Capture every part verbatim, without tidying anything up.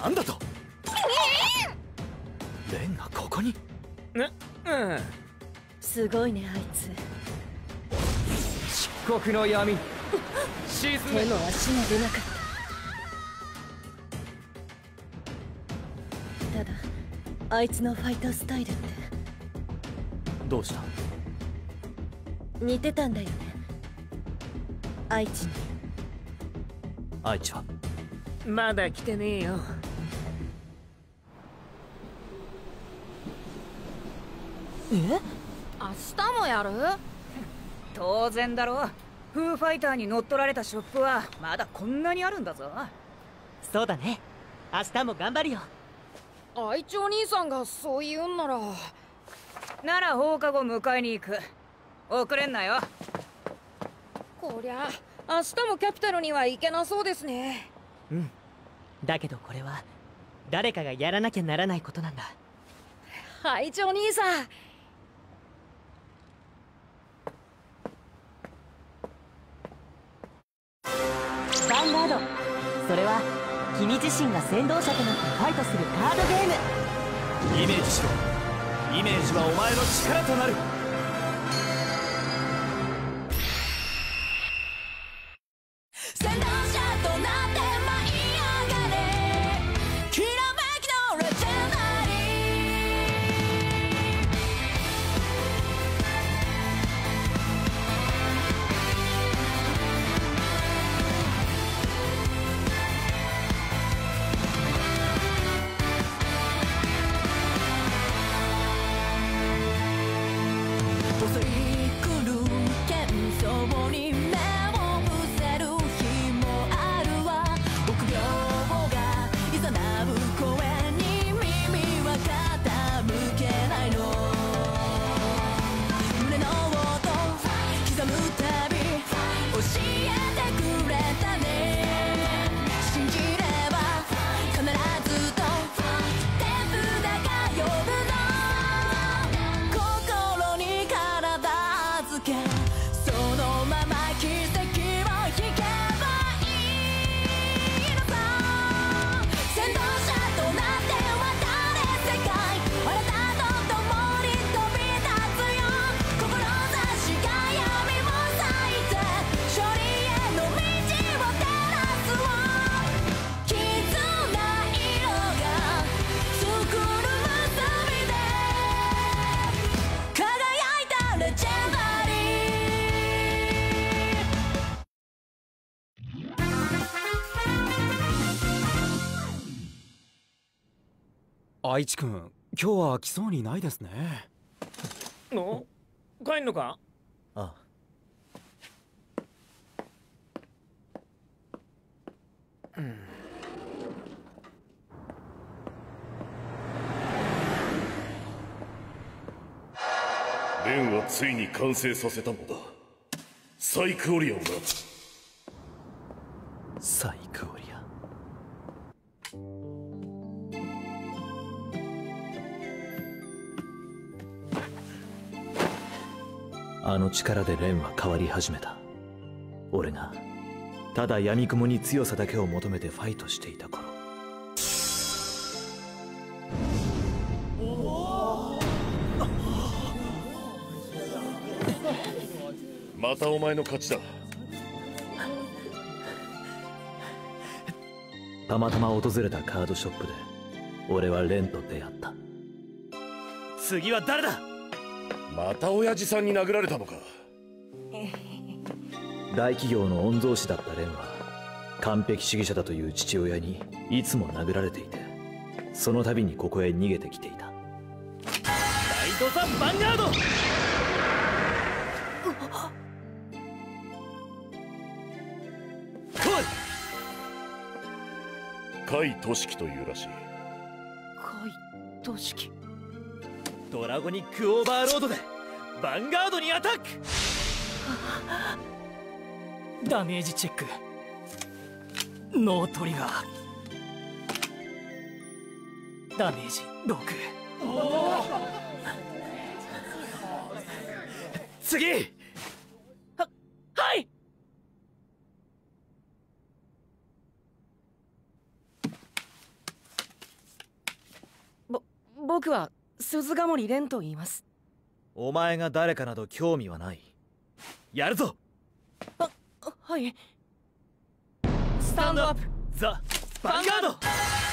なんだと。レンがここに。 ね、うん。 すごいねあいつ。 漆黒の闇。沈め。 手も足も出なかった。ただあいつのファイトスタイルってどうした。 似てたんだよね愛知に。 愛知はまだ来てねえよ。 え？ 明日もやる？ 当然だろ。フーファイターに乗っ取られたショップはまだこんなにあるんだぞ。 そうだね、明日も頑張るよ。 愛知お兄さんがそう言うんならなら放課後迎えに行く。遅れんなよ。 こりゃ明日もキャピタルには行けなそうですね。 うん、だけどこれは誰かがやらなきゃならないことなんだ。 愛知お兄さん。 ヴァンガード、それは君自身が先導者となってファイトするカードゲーム。 イメージしろ。イメージはお前の力となる。 先導者となって舞い上がれ、きらめきのレジェンダリ襲い来る幻想に目を伏せる日もあるわ。臆病がいざなう声に耳は傾けないの。胸の音刻むたび教えてくれたね。信じれば必ずと手札が呼ぶの。心に体預けそのまま奇跡を引けばいいのさ。先導者となって渡れ世界、あなたと共に飛び立つよ。志が闇を裂いて勝利への道を照らすわ。絆色が作る結びで輝いたレジェンダリ愛知くん、今日は来そうにないですね。 お、帰んのか。 あうん。 レンはついに完成させたのだ。サイクオリアンが。 サイクオリアン。あの力でレンは変わり始めた。俺がただ闇雲に強さだけを求めてファイトしていた頃。 またお前の勝ちだ。 たまたま訪れたカードショップで俺はレンと出会った。次は誰だ。 また親父さんに殴られたのか。 大企業の御曹司だったレンは完璧主義者だという父親にいつも殴られていて、その度にここへ逃げてきていた。ライド・ザ・ヴァンガード。 甲斐俊樹というらしい。 甲斐俊樹。 ドラゴニックオーバーロードでヴァンガードにアタック。 ダメージチェック。ノートリガー。ダメージろく。 次。 は、はい。 僕は鈴ヶ森蓮と言います。 お前が誰かなど興味はない。やるぞ。 あ、はい。スタンドアップザ・ヴァンガード。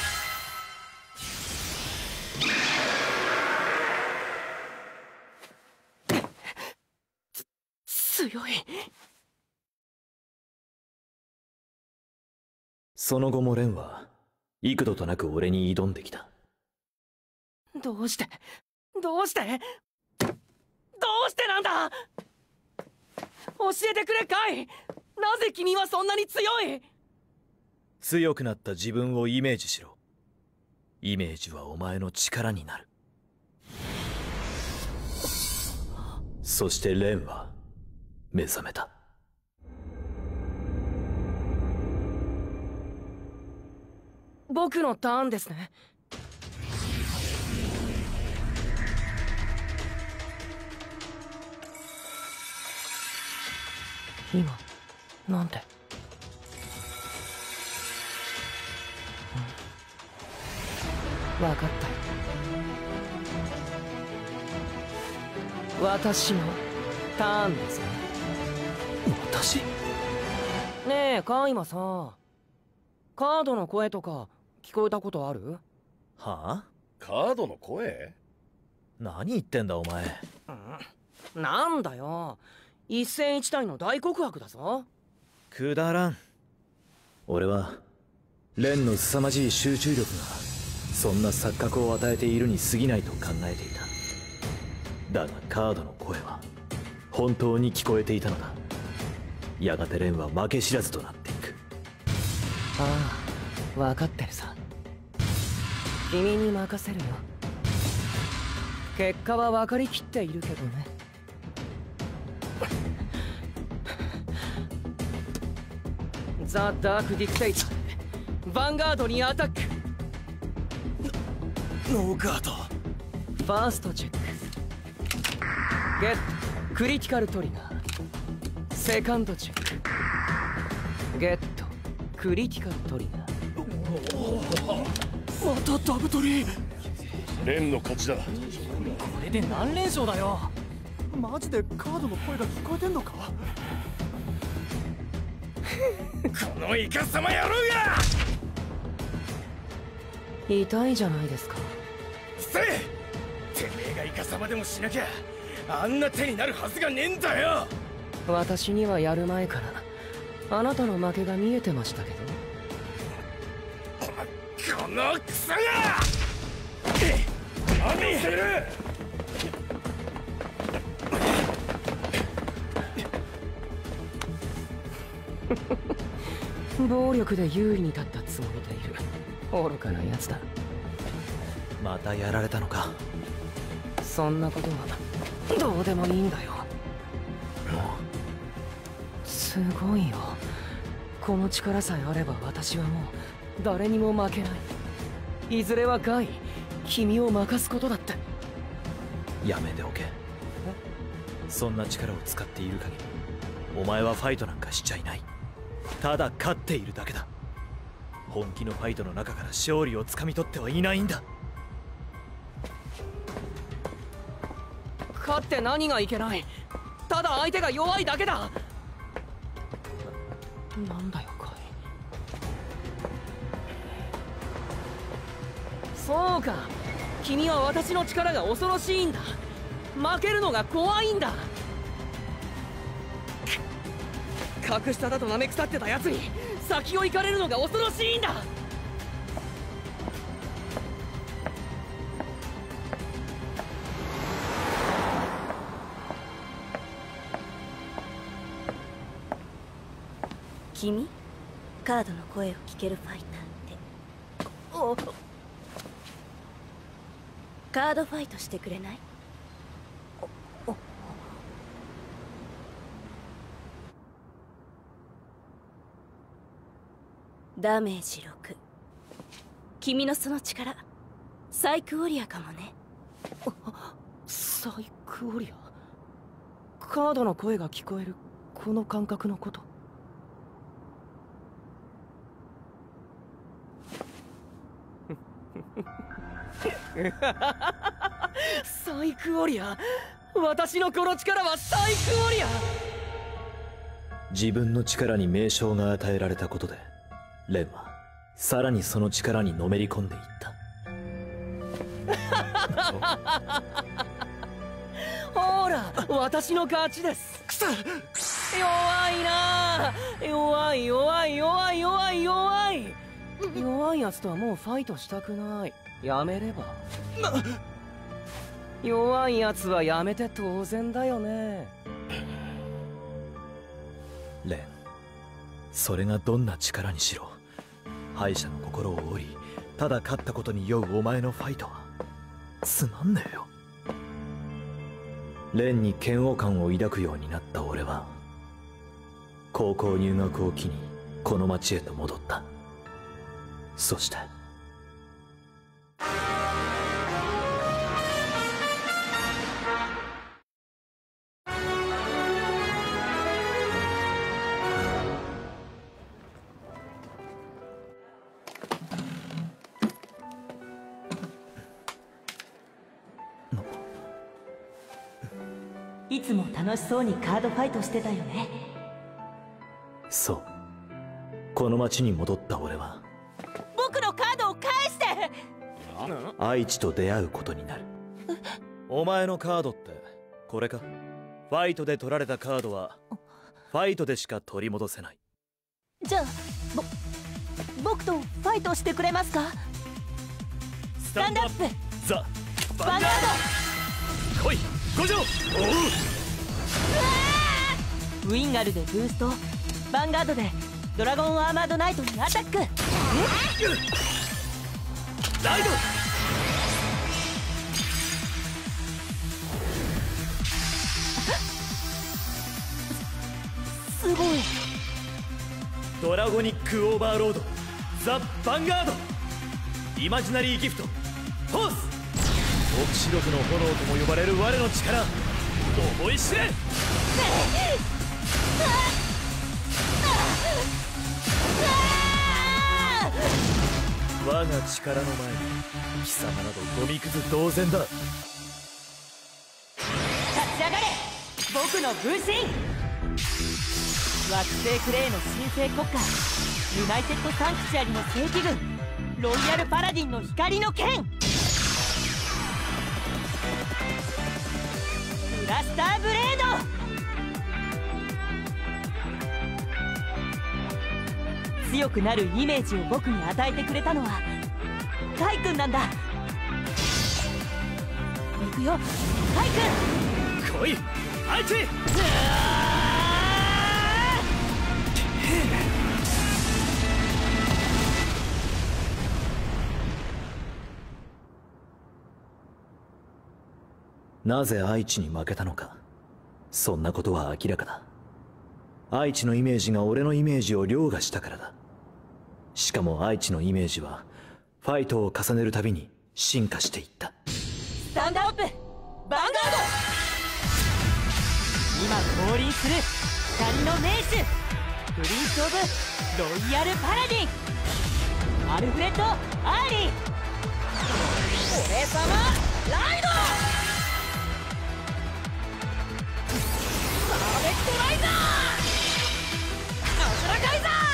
強い。 その後も蓮は幾度となく俺に挑んできた。 どうしてどうしてどうしてなんだ。教えてくれカイ。なぜ君はそんなに強い。 強くなった自分をイメージしろ。イメージはお前の力になる。そして蓮は目覚めた。 僕のターンですね。今なんて、うん、分かったよ。私のターンですね。 私？ ねえカイマさ、カードの声とか聞こえたことある？ はあ？ カードの声？ 何言ってんだお前。 うん、なんだよ、一戦一対の大告白だぞ。 くだらん。俺は蓮の凄まじい集中力がそんな錯覚を与えているに過ぎないと考えていた。だがカードの声は本当に聞こえていたのだ。やがて蓮は負け知らずとなっていく。 ああ、分かってるさ。君に任せるよ。結果は分かりきっているけどね。ザ・ダーク・ディクテイターでヴァンガードにアタック。 ノーガード。 ファーストチェック。ゲットクリティカルトリガー。セカンドチェック。ゲットクリティカルトリガー。 またダブトリ。 蓮の勝ちだ。これで何連勝だよ。 マジでカードの声が聞こえてんのか。 このイカサマ野郎が。 痛いじゃないですか。 せえ、てめえがイカサマでもしなきゃあんな手になるはずがねえんだよ。 私にはやる前からあなたの負けが見えてましたけど。 このクソが何してる。 暴力で優位に立ったつもりでいる愚かなやつだ。 またやられたのか。 そんなことはどうでもいいんだよ。すごいよ。この力さえあれば私はもう誰にも負けない。いずれはガイ、君を任すことだって。 やめておけ。そんな力を使っている限りお前はファイトなんかしちゃいない。ただ勝っているだけだ。本気のファイトの中から勝利をつかみ取ってはいないんだ。 勝って何がいけない。ただ相手が弱いだけだ。なんだよカイ。そうか、君は私の力が恐ろしいんだ。負けるのが怖いんだ。格下だと舐め腐ってたやつに先を行かれるのが恐ろしいんだ。 君、カードの声を聞けるファイターって。おカードファイトしてくれない？おおダメージろく。君のその力サイクウォリアかもね。 サイクウォリア。カードの声が聞こえるこの感覚のこと。 サイクオリア、私のこの力はサイクオリア。 自分の力に名称が与えられたことでレンはさらにその力にのめり込んでいった。 ほら、私の勝ちです。くそ、弱いな。弱い弱い弱い弱い弱い弱いやつとはもうファイトしたくない。やめれば。弱いやつはやめて当然だよね。 レン、それがどんな力にしろ敗者の心を折り、ただ勝ったことに酔うお前のファイトはつまんねえよ。レンに嫌悪感を抱くようになった俺は高校入学を機にこの町へと戻った。そしていつも楽しそうにカードファイトしてたよね。 そう、この町に戻った俺は僕のカードを返して。 愛知と出会うことになる。お前のカードってこれか？ファイトで取られたカードはファイトでしか取り戻せない。 じゃあぼ僕とファイトしてくれますか？スタンドアップザ・ヴァンガード。来い五条。おう。 ウィンガルでブースト、ヴァンガードでドラゴンアーマードナイトにアタック。 ライド。 すごい。 ドラゴニックオーバーロード、ザ・ヴァンガード、イマジナリーギフト、フォース。奥白くの炎とも呼ばれる我の力、思い知れ。我が力の前に貴様などゴミくず同然だ。 立ち上がれ僕の分身。惑星クレイの神聖国家ユナイテッドサンクチュアリの正規軍、ロイヤルパラディンの光の剣、ブラスターブレード。強くなるイメージを僕に与えてくれたのはカイ君なんだ。行くよカイ君。 来い愛知。なぜ愛知に負けたのか、そんなことは明らかだ。愛知のイメージが俺のイメージを凌駕したからだ。しかも愛知のイメージはファイトを重ねるたびに進化していった。 スタンドアップヴァンガード。今降臨する光の名手、プリンス・オブ・ロイヤル・パラディン、アルフレッド・アーリー。 俺様ライドパーフェクトライザー、アスラカイザー。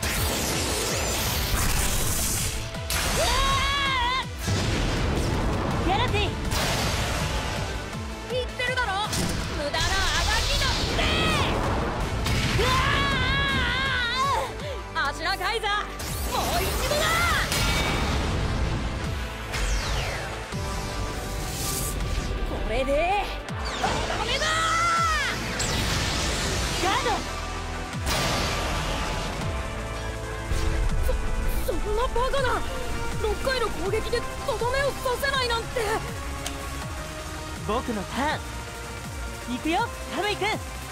ギャラティ。 言ってるだろ無駄なあがきだって。アシュラカイザーもう一度だ。これでダメだ。 ガード。そそんなバカなろっかいの攻撃でとどめを刺せないなんて。 ド。僕のターン。行くよカムイ君。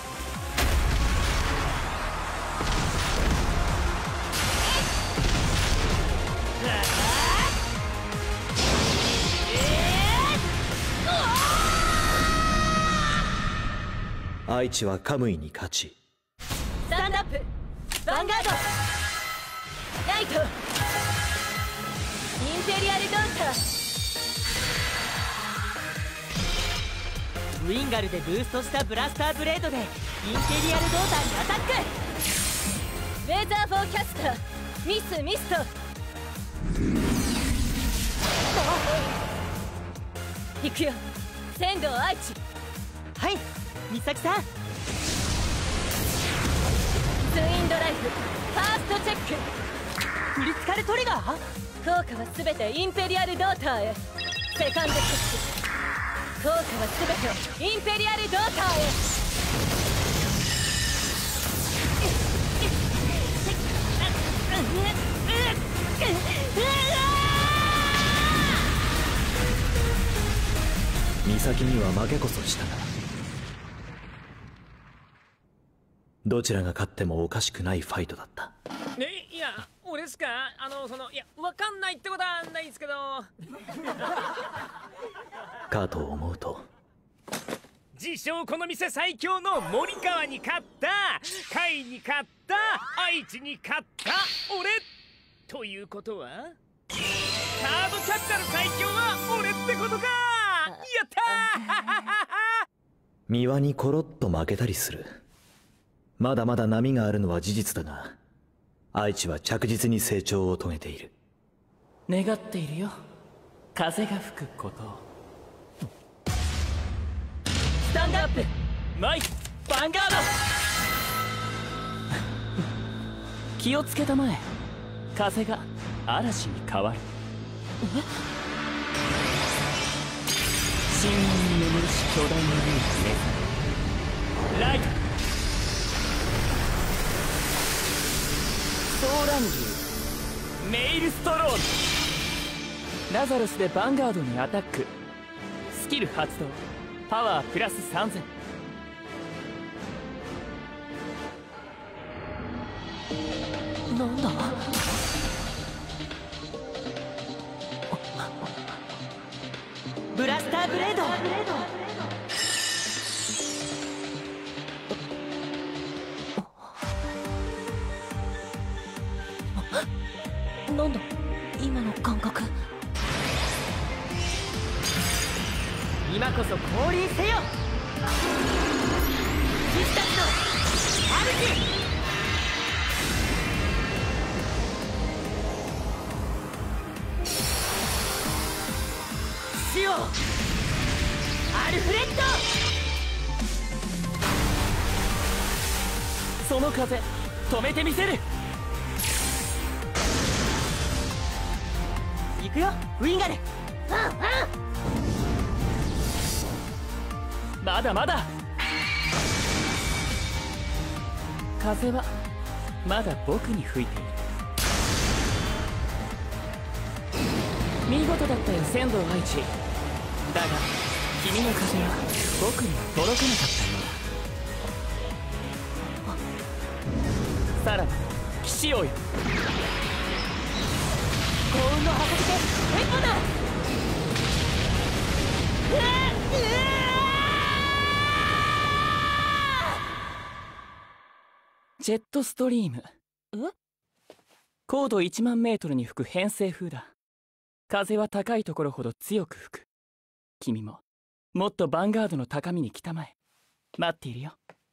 愛知はカムイに勝ち、 スタンドアップヴァンガードナイトインペリアルドンターウィンガルでブーストしたブラスターブレードでインテリアルドーターにアタック。 ウェザーフォーキャスターミスミスト。行くよ仙道愛知。 はい美咲さん。 ツインドライフファーストチェック。 クリティカルトリガー。 効果は全てインペリアルドーターへ。セカンドチェック。効果は全てインペリアルドーターへ。 美咲には負けこそしたが、どちらが勝ってもおかしくないファイトだった。 え、いや、俺ですか？あの、その、いや、わかんないってことはないんですけど。 かと思うと、 自称この店最強の森川に勝った、甲斐に勝った、愛知に勝った俺ということは、カードキャピタル最強は俺ってことか。やったー三輪にコロッと負けたりする。まだまだ波があるのは事実だが、愛知は着実に成長を遂げている。 願っているよ、風が吹くことを。 スタンドアップマイヴァンガード。気をつけたまえ、風が嵐に変わる。深淵に眠るし巨大な竜に目覚めライトソーラン竜メイルストローン。ラザルスでヴァンガードにアタック。スキル発動、パワープラスさんぜん。 なんだブラスターブレード。なんだ今の感覚。今こそ降臨せよ騎士たちの主。シオアルフレッド。 その風止めてみせる。 行くよウィンガル。 まだまだ。風はまだ僕に吹いている。見事だったよ仙道愛知。だが君の風は僕には届かなかったようだ。さらば騎士王よ、 幸運の箱で変化だ。うわっ、うわジェットストリーム。 え？ 高度いちまんメートルに吹く偏西風だ。風は高いところほど強く吹く。君ももっとヴァンガードの高みに来たまえ。待っているよ。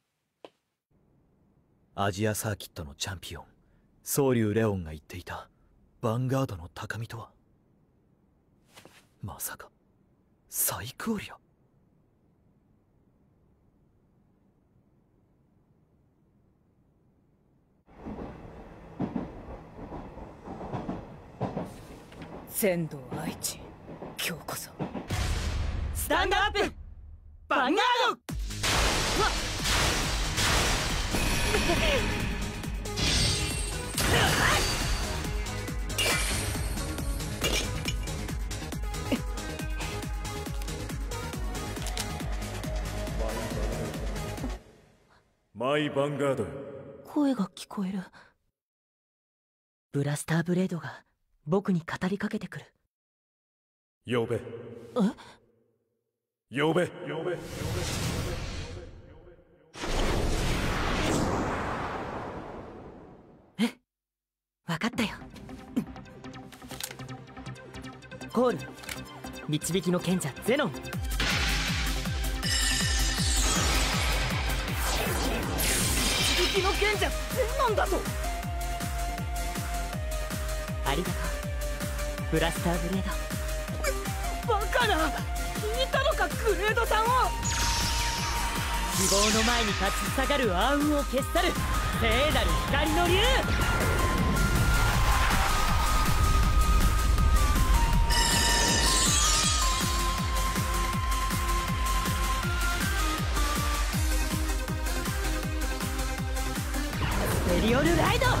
アジアサーキットのチャンピオン宗龍レオンが言っていたヴァンガードの高みとは、まさかサイクオリア。 仙道愛知、今日こそスタンドアップヴァンガード。うわっマイヴァンガード。 声が聞こえる。ブラスターブレードが僕に語りかけてくる。 呼べ。 え？ 呼べ。呼べ。 え？分かったよ。コール、導きの賢者ゼノン。 敵の剣じゃ全なんだぞ。 ありがとうブラスターブレード。 バカな、聞いたのかグレードさんを。 希望の前に立ち塞がる暗雲を消し去る聖なる光の竜。スペリオルライドソウルセーバードラゴン。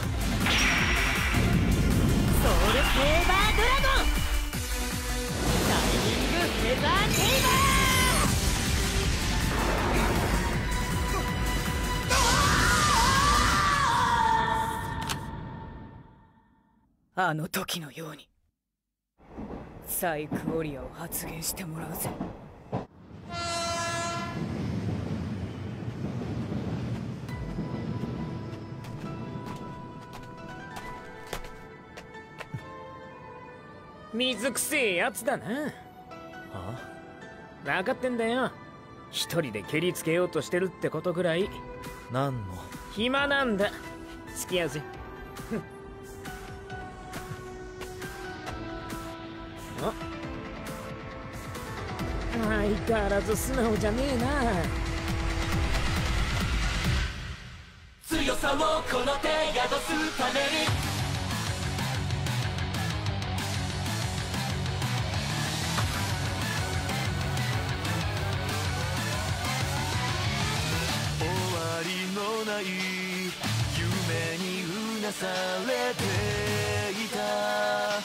シャイニングフェザーセイバー。 あの時のようにサイクオリアを発言してもらうぜ。 水くせえやつだな。分かってんだよ。一人で蹴りつけようとしてるってことぐらい。 何の暇なんだ。付き合うぜ。あ、相変わらず素直じゃねえな。 強さをこの手宿すために終わりのない夢にうなされていた。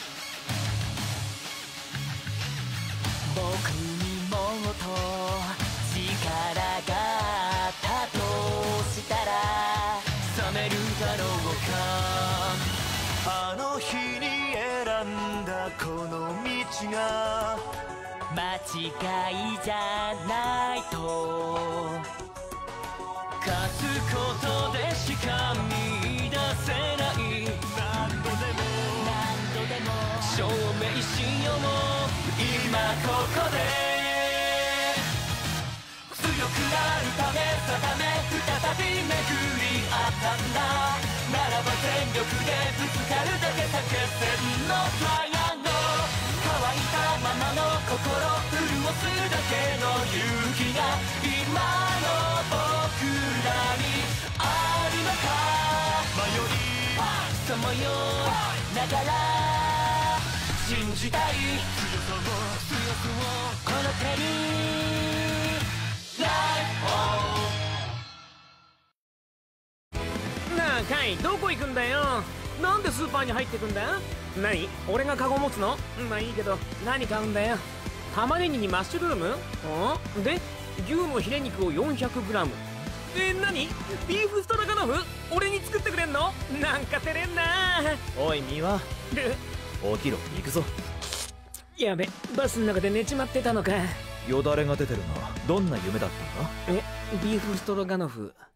僕にもっと力があったとしたら冷めるだろうか。あの日に選んだこの道が間違いじゃないと勝つことでしか見出せない。何度でも何度でも証明しよう今ここで。強くなるため定め再び巡り合ったんだ。ならば全力でぶつかるだけ叫戦のトライアンド乾いたままの心潤すだけの勇気が今の僕らにあるのか。迷いさまよながら信じたい強さを強くをこの手にライフなあカイ、どこ行くんだよ。なんでスーパーに入ってくんだ。何、俺がカゴ持つの。まあいいけど何買うんだよ。玉ねぎにマッシュルームんで牛のヒレ肉を よんひゃくグラム。 え、何ビーフストロガノフ俺に作ってくれんの。なんか照れんな。 おいミワ、起きろ、行くぞ。 やべ、バスの中で寝ちまってたのか。 よだれが出てるな。どんな夢だったんだ。 え、ビーフストロガノフ